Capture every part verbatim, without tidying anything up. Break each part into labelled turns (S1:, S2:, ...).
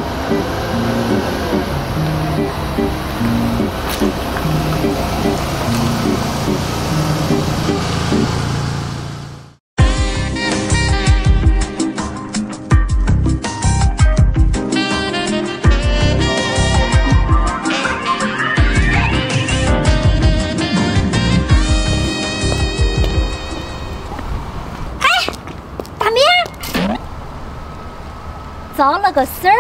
S1: 找了个事儿，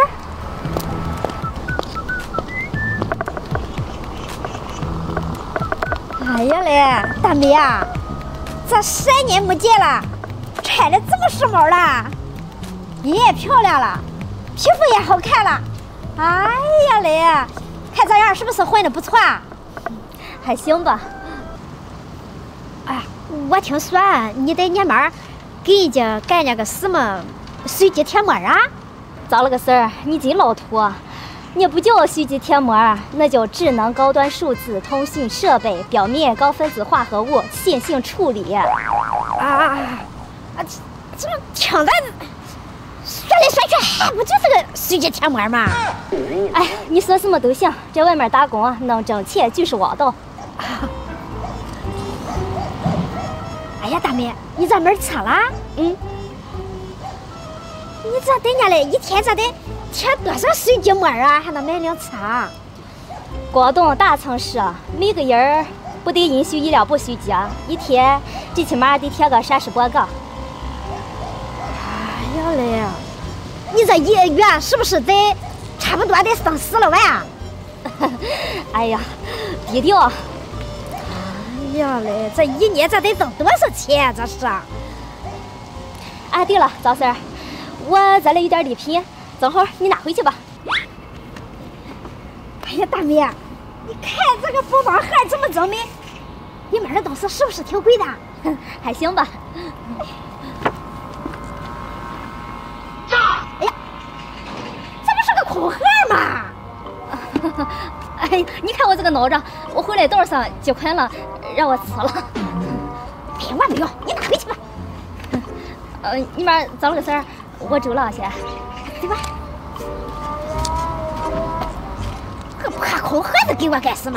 S2: 哎呀嘞，大美啊，这三年没见了，穿的这么时髦了，你也漂亮了，皮肤也好看了。哎呀嘞，看这样是不是混的不错啊？
S1: 还行吧。
S2: 哎，我听说你在年末给人家干那个什么水基贴膜啊？
S1: 找了个事儿，你真老土，你不叫水基贴膜，那叫智能高端数字通讯设备表面高分子化合物线性处理。
S2: 啊啊！这这听着说来说去还不就是个水基贴膜吗？
S1: 哎，你说什么都行，在外面打工能挣钱就是王道。
S2: 哎呀，大美，你这门车了？
S1: 嗯。
S2: 你这等下来一天这得贴多少水基膜啊？还能买辆车？
S1: 广东大城市，每个人不得允许一辆部水机啊，一天最起码得贴个三十多个。
S2: 哎呀嘞，你这一个月是不是得差不多得剩十来万啊？
S1: 哎呀，低调。
S2: 哎呀嘞，这一年这得挣多少钱啊？这是。
S1: 啊，对了，赵四儿。我这里有点礼品，正好你拿回去吧。
S2: 哎呀，大美，你看这个包装盒这么精美，里面的东西是不是挺贵的？
S1: 还行吧。
S2: 哎呀，这不是个空盒吗？
S1: 哎呀，你看我这个脑子，我回来道上结款了，让我吃了。
S2: 哎呀，我不要，你拿回去吧。
S1: 呃，你们找了个事儿。我走了先，
S2: 对吧？个破空盒子给我干什么？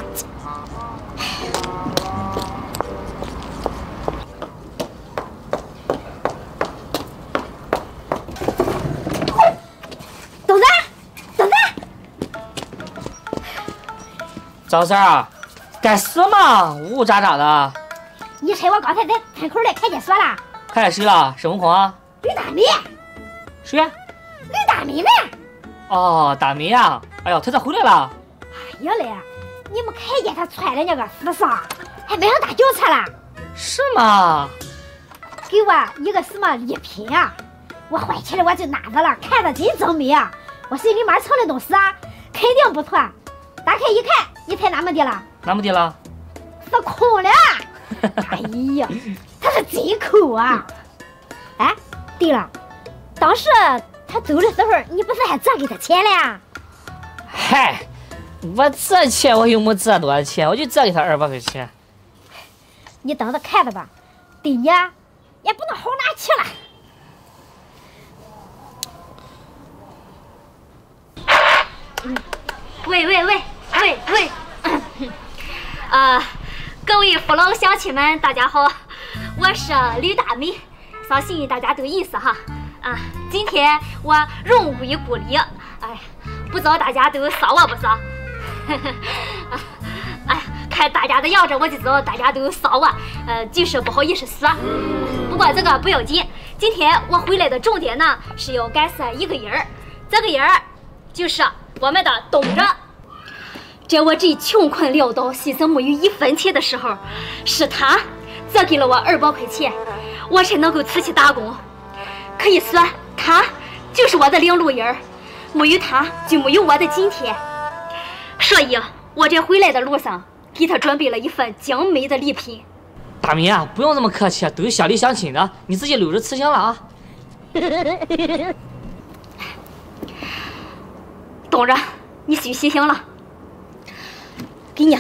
S2: 等着，等着！
S3: 赵三啊，干什么？呜呜喳喳的。
S2: 你猜我刚才在村口里看见谁了？
S3: 看见谁了？孙悟空啊？
S2: 吕大美。
S3: 谁？
S2: 吕大美嘞！
S3: 哦，大美呀！哎呦，她咋回来了？
S2: 哎呀嘞，你们看见她穿的那个服装，还买上大轿车了？
S3: 是吗？
S2: 给我一个什么礼品啊？我回去了我就拿着了，看着真精美啊！我心里面藏的东西啊，肯定不错。打开一看，你猜哪么的了？
S3: 哪么的了？
S2: 是空的。哎呀，他是真抠啊！哎，对了。当时他走的时候，你不是还折给他钱了呀？
S3: 嗨，我这钱我又没折多少钱，我就折给他二百块钱。
S2: 你等着看着吧，对你也不能好哪去了。
S1: 嗯，喂喂喂喂喂，呃，各位父老乡亲们，大家好，我是吕大美，相信大家都认识哈。啊，今天我荣归故里，哎，不知道大家都扫我不扫？哎，看大家的样子，我就知道大家都扫我，呃，就是不好意思说。不过这个不要紧，今天我回来的重点呢是要感谢一个人，这个人就是我们的东着。在我最穷困潦倒、身上没有一分钱的时候，是他折给了我二百块钱，我才能够出去打工。可以说，他就是我的领路人，没有他就没有我的今天。所以我在回来的路上给他准备了一份精美的礼品。
S3: 大美啊，不用这么客气，都是乡里乡亲的，你自己溜着吃行了啊。
S1: 东着，你休息行了，给你。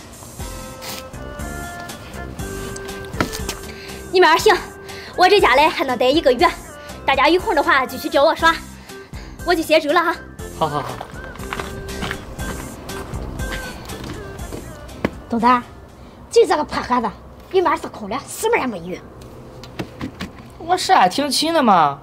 S1: 你们二行，我这家来还能待一个月。大家有空的话就去找我耍，我就先走了哈。
S3: 好好好。
S2: 东子，就这个破盒子，里面是空的，什么也没有。
S3: 我是还挺勤的嘛。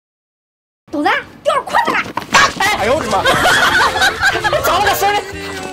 S2: 东子，掉裤子了！
S4: 哎呦我的妈！
S3: 找了个事儿。